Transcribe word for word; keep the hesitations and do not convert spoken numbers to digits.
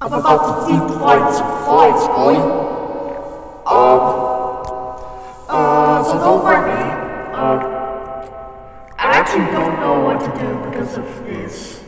I'm about to deep fight some flies, boy. Um, uh, so don't mind me. Uh, I actually don't know what to do because of this.